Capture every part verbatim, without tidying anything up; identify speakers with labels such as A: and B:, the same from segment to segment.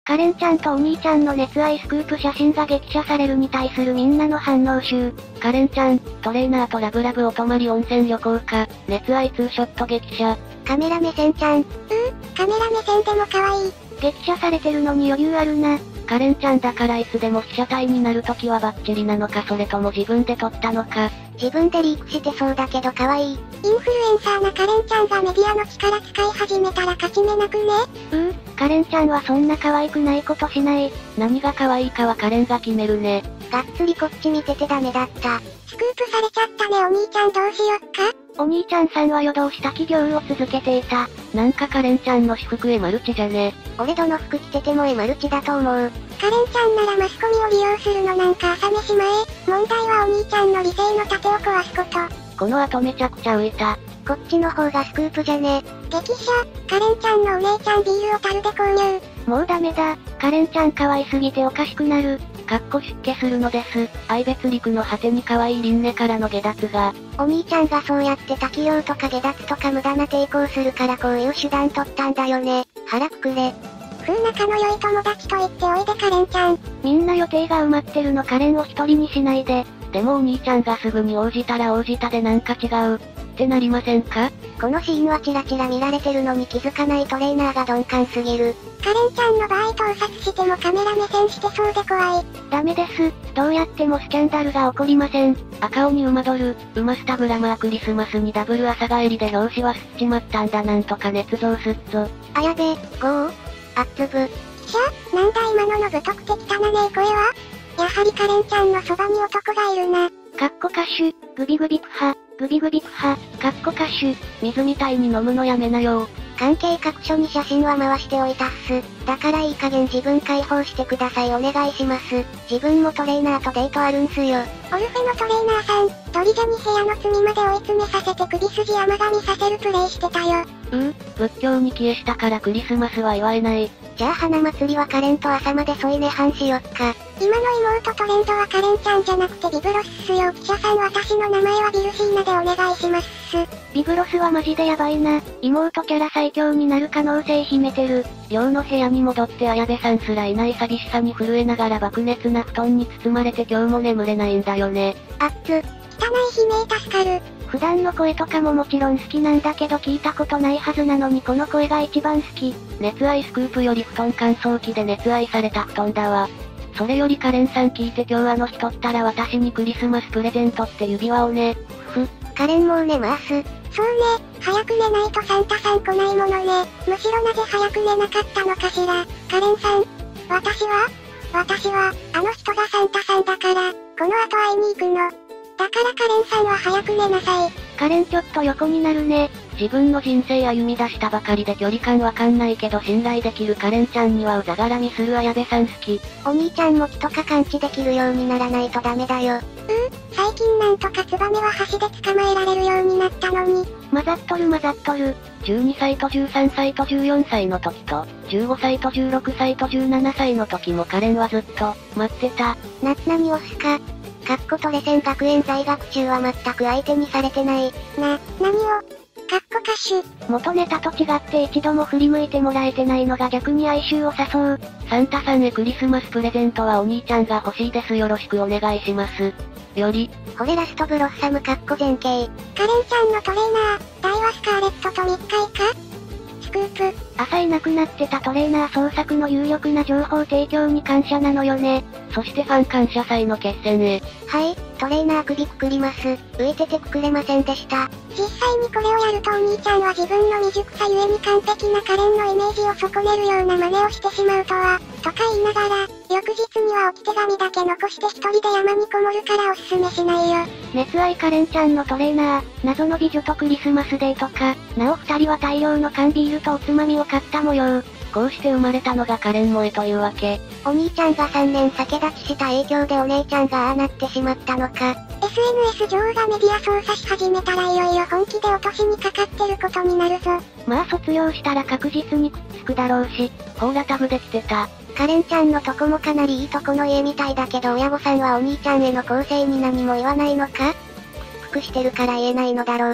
A: カレンちゃんとお兄ちゃんの熱愛スクープ写真が激写されるに対するみんなの反応集。
B: カレンちゃん、トレーナーとラブラブお泊まり温泉旅行か、熱愛ツーショット激写。
A: カメラ目線ちゃん。うー、カメラ目線でも可愛い。激写されてるのに余裕あるな。
B: カレンちゃんだからいつでも被写体になるときはバッチリなのかそれとも自分で撮ったのか。
A: 自分でリークしてそうだけど可愛い。インフルエンサーなカレンちゃんがメディアの力使い始めたら勝ち目なくね。うー、カレンちゃんはそんな可愛くないことしない。
B: 何が可愛いかはカレンが決めるね。
A: がっつりこっち見ててダメだった。スクープされちゃったねお兄ちゃんどうしよっか。お兄ちゃんさんは夜通し滝行を続けていた。
B: なんかカレンちゃんの私服エマルチじゃね。
A: 俺どの服着ててもエマルチだと思う。カレンちゃんならマスコミを利用するのなんか朝飯前。問題はお兄ちゃんの理性の盾を壊すこと。
B: この後めちゃくちゃ浮いた。
A: こっちの方がスクープじゃね。激写、カレンちゃんのお姉ちゃんビールを樽で購入。もうダメだ。カレンちゃん可愛すぎておかしくなる。
B: かっこ出家するのです。愛別陸の果てに可愛い輪廻からの下脱が。
A: お兄ちゃんがそうやって滝行とか下脱とか無駄な抵抗するからこういう手段取ったんだよね。腹くくれ。風仲の良い友達と言っておいでカレンちゃん。みんな予定が埋まってるのカレンを一人にしないで。
B: でもお兄ちゃんがすぐに応じたら応じたでなんか違う。ってなりませんか？
A: このシーンはチラチラ見られてるのに気づかないトレーナーが鈍感すぎる。カレンちゃんの場合盗撮してもカメラ目線してそうで怖い。ダメです。どうやってもスキャンダルが起こりません。
B: 赤鬼馬ドル、馬スタグラマークリスマスにダブル朝帰りで表紙は吸っちまったんだなんとか捏造すっぞ。
A: あやべえ、ゴーあっつぶ。記者なんだ今ののぶとくて汚ねえ声は。やはりカレンちゃんのそばに男がいるな。かっこ歌手、グビグビプハ、グビグビプハ、かっこ歌手、
B: 水みたいに飲むのやめなよ。
A: 関係各所に写真は回しておいたっす。だからいい加減自分解放してくださいお願いします。自分もトレーナーとデートあるんすよ。オルフェのトレーナーさん、ドリジャに部屋の罪まで追い詰めさせて首筋甘噛みさせるプレイしてたよ。
B: うう、仏教に帰依したからクリスマスは祝えない。
A: じゃあ花祭りはカレンと朝まで添い寝半しよっか。今の妹トレンドはカレンちゃんじゃなくてビブロスっすよ。記者さん私の名前はビルシーナでお願いしますっす。ビブロスはマジでヤバいな。妹キャラ最強になる可能性秘めてる。
B: 寮の部屋に戻って綾部さんすらいない寂しさに震えながら爆熱な布団に包まれて今日も眠れないんだよね。
A: あっつ、汚い悲鳴助かる。普段の声とかももちろん好きなんだけど聞いたことないはずなのにこの声が一番好き。
B: 熱愛スクープより布団乾燥機で熱愛された布団だわ。それよりカレンさん聞いて今日あの日取ったら私にクリスマスプレゼントって指輪をね。
A: ふ、カレンもう寝ます。そうね、早く寝ないとサンタさん来ないものね。むしろなぜ早く寝なかったのかしら。カレンさん、私は私は、あの人がサンタさんだから、この後会いに行くの。だからカレンさんは早く寝なさい。カレンちょっと横になるね。
B: 自分の人生歩み出したばかりで距離感わかんないけど信頼できるカレンちゃんにはうざがらみする綾部さん好き。
A: お兄ちゃんも木とか感知できるようにならないとダメだよ。うー、最近なんとかツバメは箸で捕まえられるようになったのに。混ざっとる混ざっとる。
B: じゅうにさいとじゅうさんさいとじゅうよんさいの時と、じゅうごさいとじゅうろくさいとじゅうななさいの時もカレンはずっと、待ってた。
A: な、何をすか。かっこトレセン学園在学中は全く相手にされてない。な、何をかっこ歌手。元ネタと違って一度も振り向いてもらえてないのが逆に哀愁を誘う。
B: サンタさんへクリスマスプレゼントはお兄ちゃんが欲しいですよろしくお願いします。より。
A: これラストブロッサムかっこ前景。カレンちゃんのトレーナー、大はスカーレットと密会かスクープ。朝いなくなってたトレーナー捜索の有力な情報提供に感謝なのよね。
B: そしてファン感謝祭の決戦へ。
A: はい、トレーナー首くくります。浮いててくくれませんでした。実際にこれをやるとお兄ちゃんは自分の未熟さゆえに完璧なカレンのイメージを損ねるような真似をしてしまうとは、とか言いながら、翌日には置き手紙だけ残して一人で山にこもるからおすすめしないよ。熱愛カレンちゃんのトレーナー、謎の美女とクリスマスデートか、なお二人は大量の缶ビールとおつまみを買った模様。
B: こうして生まれたのがカレン萌えというわけ。
A: お兄ちゃんがさんねん酒立ちした影響でお姉ちゃんがああなってしまったのか。エスエヌエス 女王がメディア操作し始めたらいよいよ本気で落としにかかってることになるぞ。まあ卒業したら確実にくっつくだろうし、
B: ほーらタグできてた。
A: カレンちゃんのとこもかなりいいとこの家みたいだけど親御さんはお兄ちゃんへの構成に何も言わないのか？くくしてるから言えないのだろうか。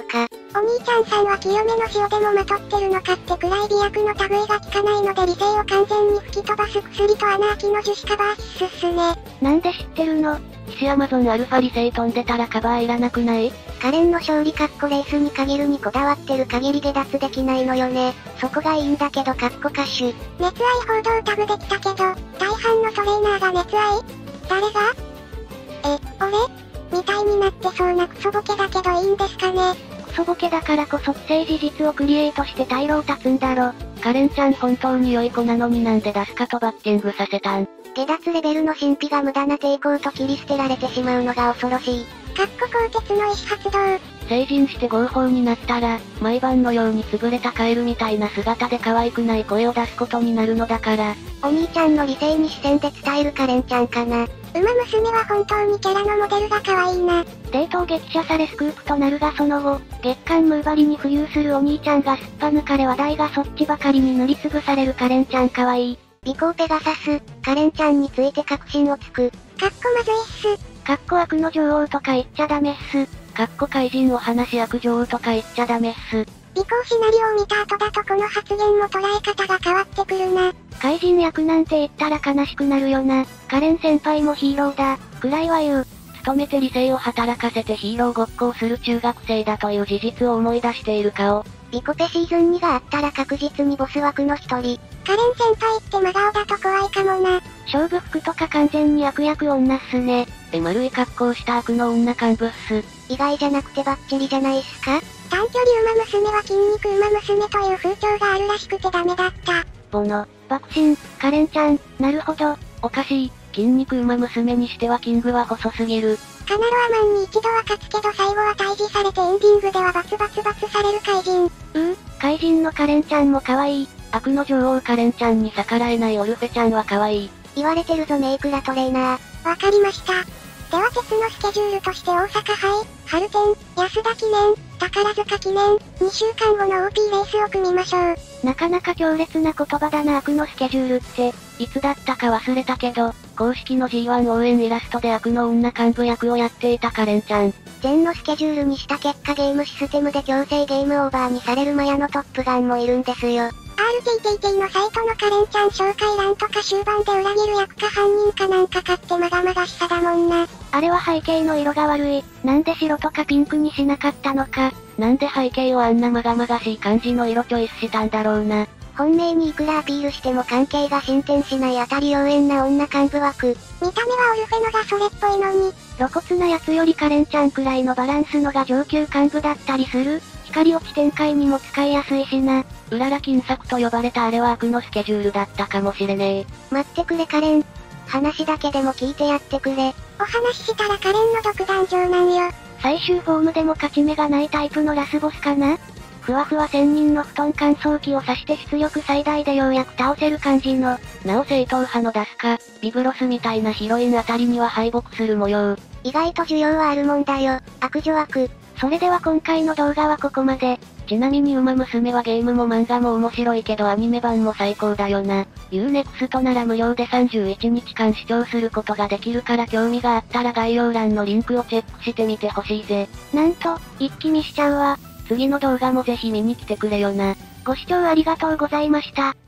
A: お兄ちゃんさんは清めの塩でもまとってるのかってくらい美薬の類が効かないので理性を完全に吹き飛ばす薬と穴開きの樹脂カバー必須っすね。
B: なんで知ってるの？騎士アマゾンアルファ理性飛んでたらカバーいらなくない？
A: カレンの勝利カッコレースに限るにこだわってる限り下脱できないのよね。そこがいいんだけどカッコ歌手。熱愛報道タグできたけど、大半のトレーナーが熱愛？誰が？え、俺？みたいになってそうなクソボケだけどいいんですかね。
B: クソボケだからこそ既成事実をクリエイトして退路を断つんだろ。カレンちゃん本当に良い子なのになんで出すかとバッティングさせたん。
A: 下脱レベルの神秘が無駄な抵抗と切り捨てられてしまうのが恐ろしい。かっこ鋼鉄の意思発動。
B: 成人して合法になったら、毎晩のように潰れたカエルみたいな姿で可愛くない声を出すことになるのだから。
A: お兄ちゃんの理性に視線で伝えるカレンちゃんかな。ウマ娘は本当にキャラのモデルが可愛いな。
B: デートを激写されスクープとなるがその後、月刊ムーバリに浮遊するお兄ちゃんがすっぱ抜かれ話題がそっちばかりに塗りつぶされるカレンちゃん可愛い。
A: 尾行ペガサス、カレンちゃんについて確信をつく。かっこまずいっす。
B: かっこ悪の女王とか言っちゃダメっす。かっこ怪人を話し悪女王とか言っちゃダメっす。
A: 尾行シナリオを見た後だとこの発言も捉え方が変わってくるな。
B: 怪人役なんて言ったら悲しくなるよな。カレン先輩もヒーローだ、くらいは言う。努めて理性を働かせてヒーローごっこをする中学生だという事実を思い出している顔。
A: ビコペシーズンにがあったら確実にボス枠の一人。カレン先輩って真顔だと怖いかもな。
B: 勝負服とか完全に悪役女っすね。え、丸い格好した悪の女幹部っす。
A: 意外じゃなくてバッチリじゃないっすか？短距離馬娘は筋肉馬娘という風潮があるらしくてダメだった。
B: ボノ、爆心、カレンちゃん、なるほど、おかしい。筋肉馬娘にしてはキングは細すぎる。
A: カナロアマンに一度は勝つけど最後は退治されてエンディングではバツバツバツされる怪人。
B: うー、怪人のカレンちゃんも可愛い。悪の女王カレンちゃんに逆らえないオルフェちゃんは可愛い。
A: 言われてるぞメイクラトレーナー。わかりました。では鉄のスケジュールとして大阪杯、春天、安田記念、宝塚記念、にしゅうかんごの オーピー レースを組みましょう。
B: なかなか強烈な言葉だな悪のスケジュールって、いつだったか忘れたけど、公式の ジーワン 応援イラストで悪の女幹部役をやっていたカレンちゃん。
A: 全のスケジュールにした結果ゲームシステムで強制ゲームオーバーにされるマヤのトップガンもいるんですよ。アールティーティーティー のサイトのカレンちゃん紹介欄とか終盤で裏切る役か犯人かなんか買ってまがまがしさだもんな。
B: あれは背景の色が悪い。なんで白とかピンクにしなかったのか。なんで背景をあんなまがまがしい感じの色チョイスしたんだろうな。
A: 本命にいくらアピールしても関係が進展しない当たり妖艶な女幹部枠。見た目はオルフェのがそれっぽいのに。
B: 露骨なやつよりカレンちゃんくらいのバランスのが上級幹部だったりする。光落ち展開にも使いやすいしな。うらら金策と呼ばれたあれは悪のスケジュールだったかもしれねえ。
A: 待ってくれカレン。話だけでも聞いてやってくれ。お話ししたらカレンの独壇場なんよ。
B: 最終フォームでも勝ち目がないタイプのラスボスかな？ふわふわ仙人の布団乾燥機を刺して出力最大でようやく倒せる感じの。なお正統派のダスカ、ビブロスみたいなヒロインあたりには敗北する模様。
A: 意外と需要はあるもんだよ。悪女悪。
B: それでは今回の動画はここまで。ちなみにウマ娘はゲームも漫画も面白いけどアニメ版も最高だよな。ユーネクストなら無料でさんじゅういちにちかん視聴することができるから興味があったら概要欄のリンクをチェックしてみてほしいぜ。なんと、一気見しちゃうわ。次の動画もぜひ見に来てくれよな。ご視聴ありがとうございました。